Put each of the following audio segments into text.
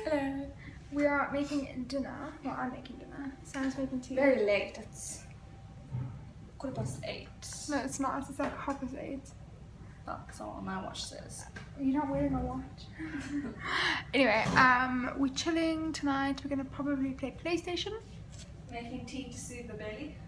Hello. We are making dinner. Well, I'm making dinner. Sam's making tea. Very late. It's 8:15. No, it's not. It's like 8:30. Oh, so my watch says. You're not wearing a watch. Anyway, we're chilling tonight. We're gonna probably play PlayStation. Making tea to soothe the belly.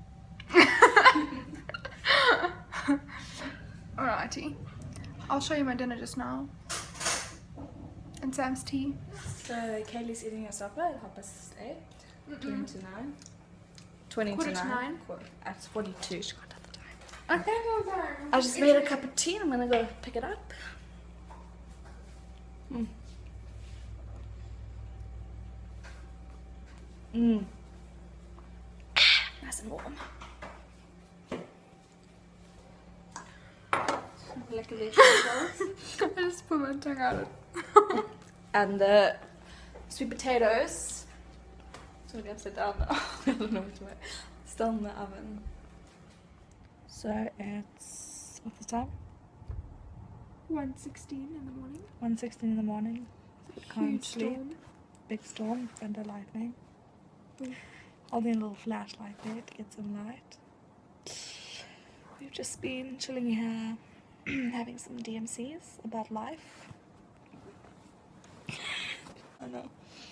Alrighty. I'll show you my dinner just now. And Sam's tea. So Kaylee's eating her supper at 8:30. 20 to 9. 20 Quarter to to 9. nine. At 42. She got at the time. I think it was I just made a cup of tea and I'm gonna go pick it up. Nice and warm. Like a little I just put my tongue out. And the sweet potatoes. It's gonna be upside down now. I don't know which way. Still in the oven. So it's what's the time? 1:16 in the morning. 1:16 in the morning. Can't Huge sleep. storm. Big storm, thunder, lightning. Mm. Holding a little flashlight there to get some light. We've just been chilling here, having some DMCs about life. I know.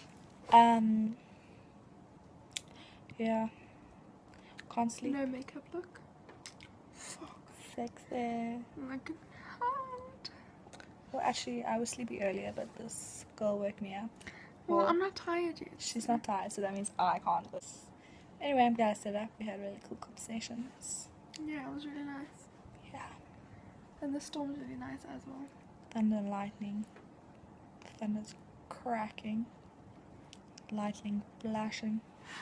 Yeah. Can't sleep. No makeup look. Fuck. Sexy. Like hard. Well, actually, I was sleepy earlier, but this girl woke me up. Well, I'm not tired yet. She's not tired, so that means I can't. Anyway, I'm glad I stood up. We had really cool conversations. Yeah, it was really nice. Yeah. And the storm was really nice as well. Thunder and lightning. Thunder's cracking. Lightning flashing.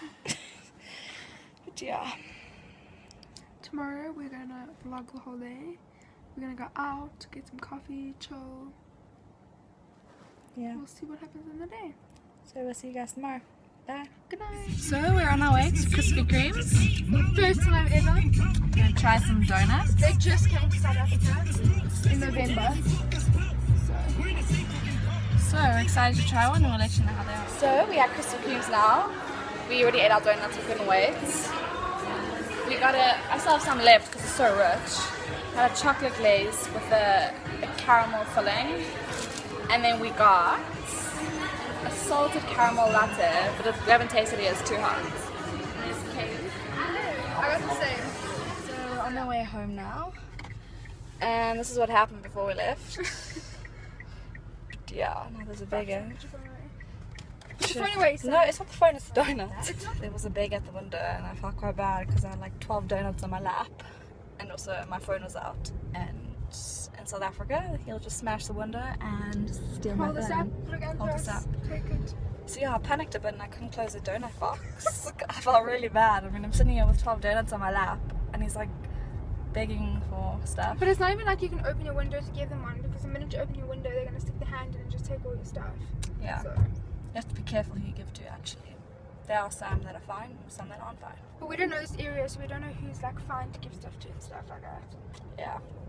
But yeah. Tomorrow we're gonna vlog the whole day. We're gonna go out, get some coffee, chill. Yeah. We'll see what happens in the day. So we'll see you guys tomorrow. Bye. Good night. So we're on our way to Krispy Kremes. First time ever. Gonna try some donuts. They just came to South Africa in November. So we're excited to try one and we'll let you know how they are. So we have Krispy Kremes now. We already ate our donuts, we couldn't wait. We got I still have some left because it's so rich. Got a chocolate glaze with a caramel filling. And then we got a salted caramel latte, but we haven't tasted it, it's too hot. And there's Kaylee. I got the same. So we're on our way home now. And this is what happened before we left. Yeah, now there's a beggar. Put your phone away, No, it's not the phone, it's the donut. There was a beggar at the window and I felt quite bad because I had like 12 donuts on my lap. And also my phone was out. And in South Africa, he'll just smash the window and steal my Hold this up. phone. Look at Hold this up. Take it. So yeah, I panicked a bit and I couldn't close the donut box. I felt really bad. I mean, I'm sitting here with 12 donuts on my lap and he's like begging for stuff. But it's not even like you can open your window to give them one, because the minute you open your window, they're gonna stick their hand in and just take all your stuff. Yeah. So. You have to be careful who you give to, actually. There are some that are fine, some that aren't fine. But we don't know this area, so we don't know who's like fine to give stuff to and stuff like that. Yeah.